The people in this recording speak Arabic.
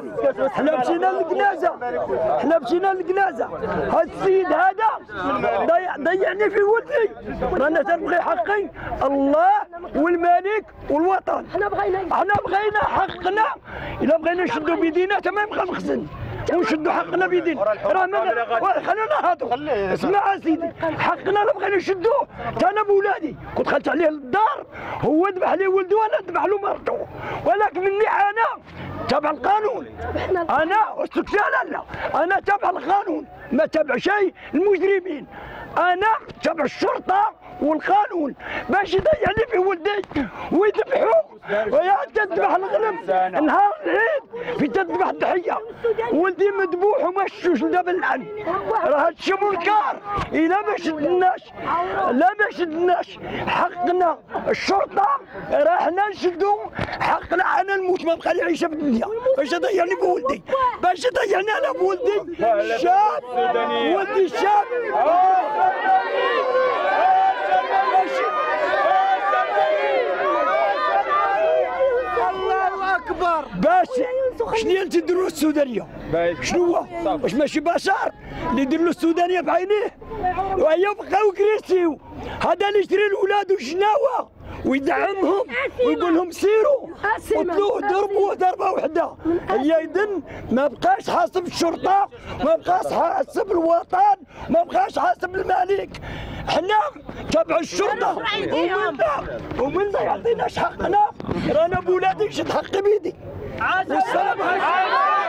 بولادي. حنا مشينا للكنازه، حنا مشينا للكنازه. هذا السيد هذا ضيعني في ولدي. رانا تنبغي حقي الله والملك والوطن. حنا بغينا حقنا. الا بغينا نشدوا بيدينا تما يبقى المخزن ونشدوا حقنا بيدينا. راه خلينا نهضروا. اسمع سيدي، حقنا الا بغينا نشدوه. انا بولادي كنت خلت عليه للدار، هو ذبح لي ولده وانا ذبح له مرته، ولكن مني انا تبع القانون. انا لا انا تبع القانون، ما تبع شيء المجرمين. انا تبع الشرطه والقانون باش يضيعني في ولدي ويذبحوه. ويا تذبح الغنم نهار العيد في تذبح الضحيه، ولدي مذبوح وما شفتوش دابا الان. راه هادشي منكر. الا ما شدناش حقنا الشرطه راه حنا نشدوا حقنا. انا نموت ما بقى لي عيشه في الدنيا باش يضيعني بولدي، باش يضيعني انا بولدي شاب. ولدي شاب باش شنو اللي تديروا السودانيه؟ شنو هو؟ واش ماشي بشر اللي يدير له السودانيه بعينيه؟ وهي بقاو كريسيو. هذا اللي يشري الاولاد وشناوه ويدعمهم ويقول لهم سيروا قتلوه ضربوه ضربه وحده. هي اذن ما بقاش حاسب الشرطه، ما بقاش حاسب الوطن، ما بقاش حاسب الملك. حنا تبع الشرطه ومنا يعطيناش حقنا. رانا بولادي نشد حقي بيدي. والسلام عليكم.